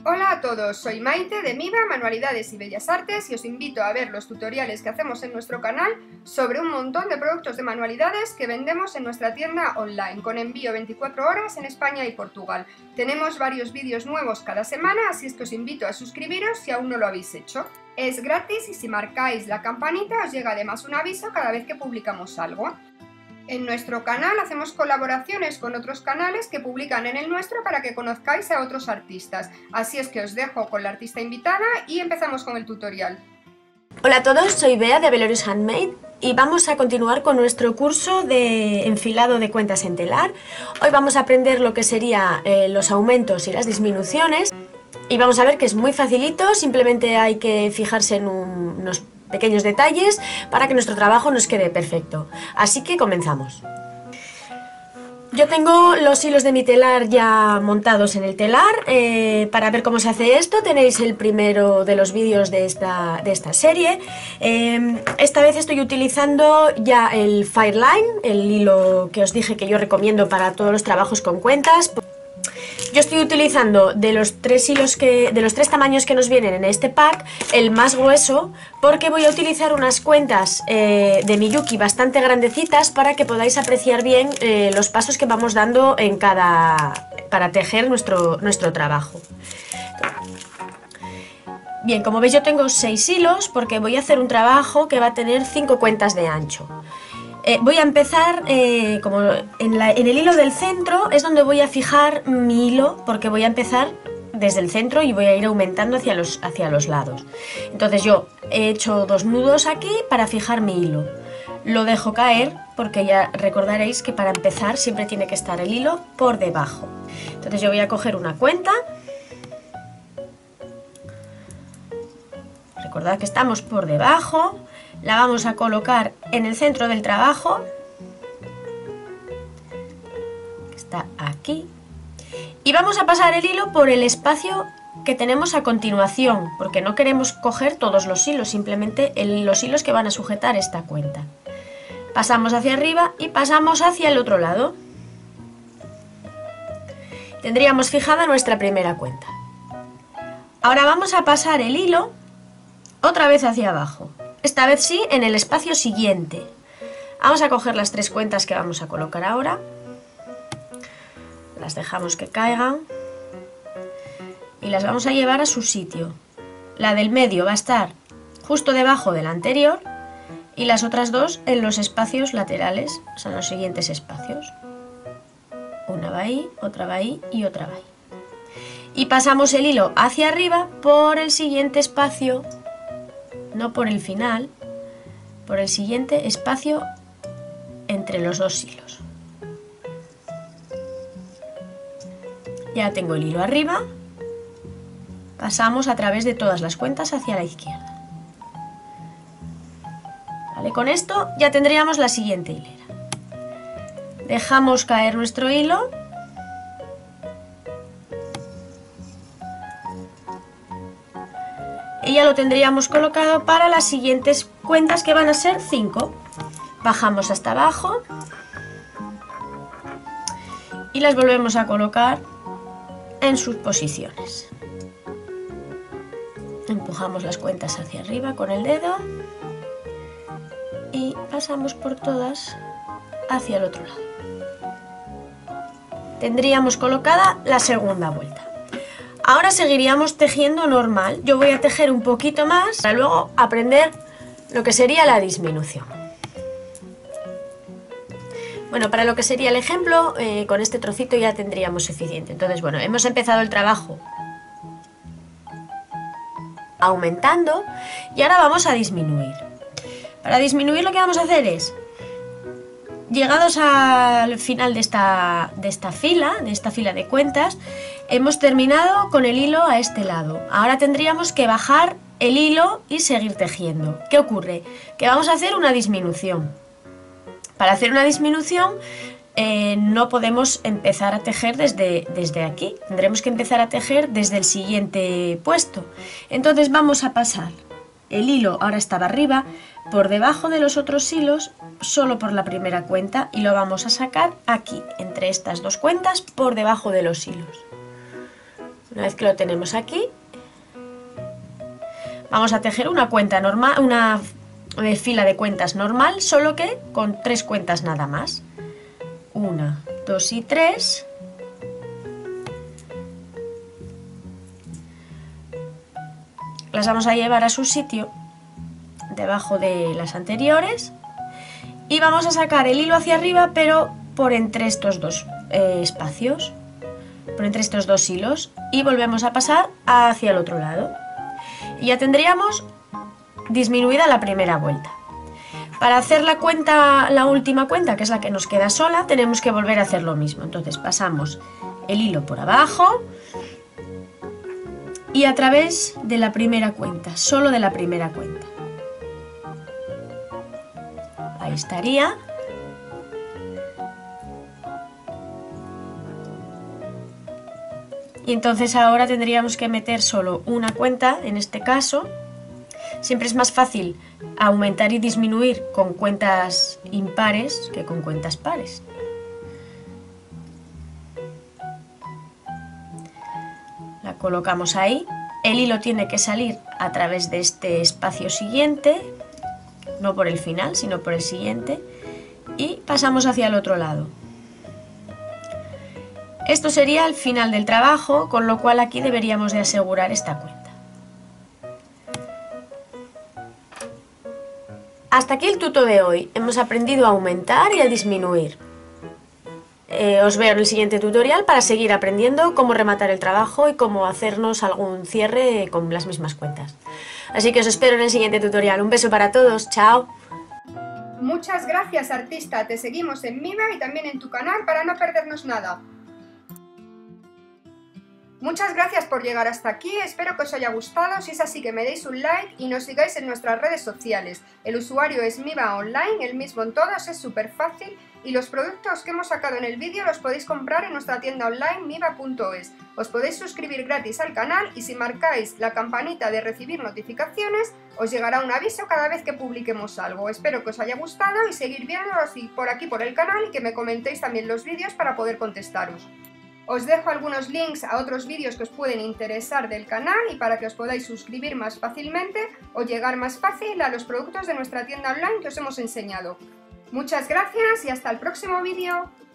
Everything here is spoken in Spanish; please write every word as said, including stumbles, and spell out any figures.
Hola a todos, soy Maite de Miva, Manualidades y Bellas Artes y os invito a ver los tutoriales que hacemos en nuestro canal sobre un montón de productos de manualidades que vendemos en nuestra tienda online con envío veinticuatro horas en España y Portugal. Tenemos varios vídeos nuevos cada semana, así es que os invito a suscribiros si aún no lo habéis hecho. Es gratis y si marcáis la campanita os llega además un aviso cada vez que publicamos algo. En nuestro canal hacemos colaboraciones con otros canales que publican en el nuestro para que conozcáis a otros artistas. Así es que os dejo con la artista invitada y empezamos con el tutorial. Hola a todos, soy Bea de Velorious Handmade y vamos a continuar con nuestro curso de enfilado de cuentas en telar. Hoy vamos a aprender lo que serían eh, los aumentos y las disminuciones y vamos a ver que es muy facilito, simplemente hay que fijarse en un, unos pequeños detalles para que nuestro trabajo nos quede perfecto. Así que comenzamos. Yo tengo los hilos de mi telar ya montados en el telar. Eh, para ver cómo se hace esto tenéis el primero de los vídeos de esta, de esta serie. Eh, esta vez estoy utilizando ya el Fireline, el hilo que os dije que yo recomiendo para todos los trabajos con cuentas. Yo estoy utilizando de los tres hilos que, de los tres tamaños que nos vienen en este pack, el más grueso, porque voy a utilizar unas cuentas eh, de Miyuki bastante grandecitas para que podáis apreciar bien eh, los pasos que vamos dando en cada, para tejer nuestro, nuestro trabajo. Bien, como veis yo tengo seis hilos porque voy a hacer un trabajo que va a tener cinco cuentas de ancho. Eh, voy a empezar, eh, como en, la, en el hilo del centro es donde voy a fijar mi hilo, porque voy a empezar desde el centro y voy a ir aumentando hacia los, hacia los lados. Entonces yo he hecho dos nudos aquí para fijar mi hilo. Lo dejo caer porque ya recordaréis que para empezar siempre tiene que estar el hilo por debajo. Entonces yo voy a coger una cuenta. Recordad que estamos por debajo. La vamos a colocar en el centro del trabajo, que está aquí, y vamos a pasar el hilo por el espacio que tenemos a continuación, porque no queremos coger todos los hilos, simplemente el, los hilos que van a sujetar esta cuenta. Pasamos hacia arriba y pasamos hacia el otro lado. Tendríamos fijada nuestra primera cuenta. Ahora vamos a pasar el hilo otra vez hacia abajo. Esta vez sí, en el espacio siguiente. Vamos a coger las tres cuentas que vamos a colocar ahora. Las dejamos que caigan. Y las vamos a llevar a su sitio. La del medio va a estar justo debajo de la anterior. Y las otras dos en los espacios laterales. Son los siguientes espacios. Una va ahí, otra va ahí y otra va ahí. Y pasamos el hilo hacia arriba por el siguiente espacio. No por el final, por el siguiente espacio entre los dos hilos. Ya tengo el hilo arriba, pasamos a través de todas las cuentas hacia la izquierda. ¿Vale? Con esto ya tendríamos la siguiente hilera. Dejamos caer nuestro hilo. Y ya lo tendríamos colocado para las siguientes cuentas, que van a ser cinco. Bajamos hasta abajo y las volvemos a colocar en sus posiciones. Empujamos las cuentas hacia arriba con el dedo y pasamos por todas hacia el otro lado. Tendríamos colocada la segunda vuelta. Ahora seguiríamos tejiendo normal. Yo voy a tejer un poquito más para luego aprender lo que sería la disminución. Bueno, para lo que sería el ejemplo, eh, con este trocito ya tendríamos suficiente. Entonces, bueno, hemos empezado el trabajo aumentando y ahora vamos a disminuir. Para disminuir lo que vamos a hacer es, llegados al final de esta, de esta fila, de esta fila de cuentas, hemos terminado con el hilo a este lado. Ahora tendríamos que bajar el hilo y seguir tejiendo. ¿Qué ocurre? Que vamos a hacer una disminución. Para hacer una disminución eh, no podemos empezar a tejer desde, desde aquí. Tendremos que empezar a tejer desde el siguiente puesto. Entonces vamos a pasar el hilo, ahora estaba arriba, por debajo de los otros hilos, solo por la primera cuenta, y lo vamos a sacar aquí, entre estas dos cuentas, por debajo de los hilos. Una vez que lo tenemos aquí, vamos a tejer una cuenta normal, una eh, fila de cuentas normal, solo que con tres cuentas nada más. Una, dos y tres. Las vamos a llevar a su sitio debajo de las anteriores y vamos a sacar el hilo hacia arriba, pero por entre estos dos eh, espacios, por entre estos dos hilos, y volvemos a pasar hacia el otro lado. Y ya tendríamos disminuida la primera vuelta. Para hacer la cuenta, la última cuenta, que es la que nos queda sola, tenemos que volver a hacer lo mismo. Entonces pasamos el hilo por abajo y a través de la primera cuenta, solo de la primera cuenta. Ahí estaría. Y entonces ahora tendríamos que meter solo una cuenta, en este caso. Siempre es más fácil aumentar y disminuir con cuentas impares que con cuentas pares. La colocamos ahí. El hilo tiene que salir a través de este espacio siguiente, no por el final, sino por el siguiente, y pasamos hacia el otro lado. Esto sería el final del trabajo, con lo cual aquí deberíamos de asegurar esta cuenta. Hasta aquí el tuto de hoy. Hemos aprendido a aumentar y a disminuir. Eh, os veo en el siguiente tutorial para seguir aprendiendo cómo rematar el trabajo y cómo hacernos algún cierre con las mismas cuentas. Así que os espero en el siguiente tutorial. Un beso para todos. ¡Chao! Muchas gracias, artista. Te seguimos en Miva y también en tu canal para no perdernos nada. Muchas gracias por llegar hasta aquí, espero que os haya gustado. Si es así, que me deis un like y nos sigáis en nuestras redes sociales. El usuario es Miva Online, el mismo en todas, es súper fácil, y los productos que hemos sacado en el vídeo los podéis comprar en nuestra tienda online miva punto es. Os podéis suscribir gratis al canal y si marcáis la campanita de recibir notificaciones os llegará un aviso cada vez que publiquemos algo. Espero que os haya gustado y seguir viéndolos por aquí por el canal y que me comentéis también los vídeos para poder contestaros. Os dejo algunos links a otros vídeos que os pueden interesar del canal y para que os podáis suscribir más fácilmente o llegar más fácil a los productos de nuestra tienda online que os hemos enseñado. Muchas gracias y hasta el próximo vídeo.